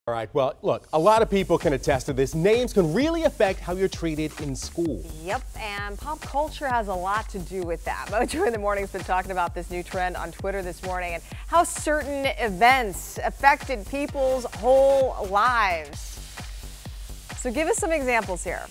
All right, well, look, a lot of people can attest to this. Names can really affect how you're treated in school. Yep, and pop culture has a lot to do with that. Mojo in the Morning's been talking about this new trend on Twitter this morning and how certain events affected people's whole lives. So give us some examples here.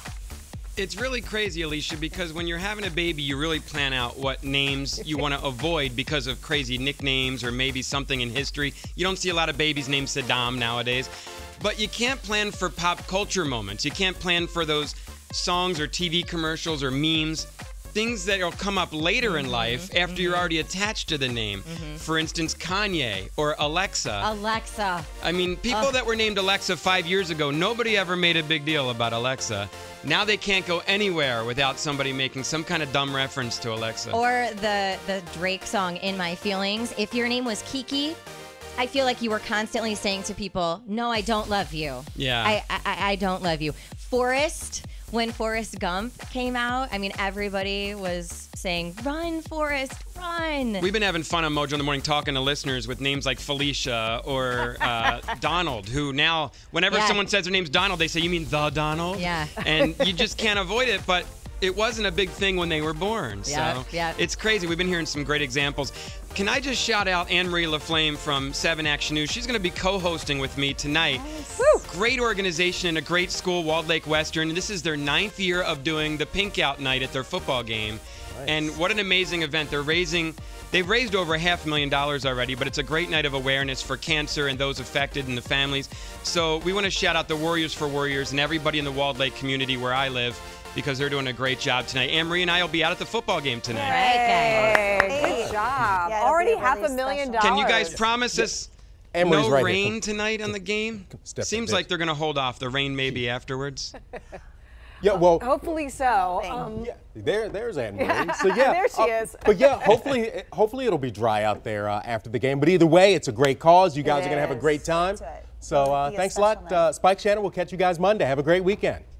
It's really crazy, Alicia, because when you're having a baby, you really plan out what names you want to avoid because of crazy nicknames or maybe something in history. You don't see a lot of babies named Saddam nowadays. But you can't plan for pop culture moments. You can't plan for those songs or TV commercials or memes, things that will come up later in life after you're already attached to the name. For instance, Kanye or Alexa. Alexa. I mean, people that were named Alexa 5 years ago, nobody ever made a big deal about Alexa. Now they can't go anywhere without somebody making some kind of dumb reference to Alexa. Or the Drake song, In My Feelings. If your name was Kiki, I feel like you were constantly saying to people, no, I don't love you. Yeah. I don't love you. Forrest, when Forrest Gump came out, I mean, everybody was saying, run, Forrest, run. We've been having fun on Mojo in the Morning talking to listeners with names like Felicia or Donald, who now, whenever someone says their name's Donald, they say, you mean the Donald? Yeah. And you just can't avoid it, but it wasn't a big thing when they were born. So it's crazy. We've been hearing some great examples. Can I just shout out Anne-Marie LaFlame from 7 Action News? She's going to be co-hosting with me tonight. Nice. Great organization and a great school, Walled Lake Western. This is their 9th year of doing the Pink Out Night at their football game. Nice. And what an amazing event. They've raised over $500,000 already, but it's a great night of awareness for cancer and those affected and the families. So we want to shout out the Warriors for Warriors and everybody in the Walled Lake community where I live, because they're doing a great job tonight. Anne-Marie and I will be out at the football game tonight. Hey, good job. Yeah, already really $500,000. Can you guys promise us Anne-Marie's no right rain here. tonight on the game? Seems like they're going to hold off. The rain maybe afterwards. Yeah, well, Hopefully so. there's Anne-Marie. So There she is. But yeah, hopefully it'll be dry out there after the game. But either way, it's a great cause. You guys are going to have a great time. That's right. So thanks a lot, Spike Shannon. We'll catch you guys Monday. Have a great weekend.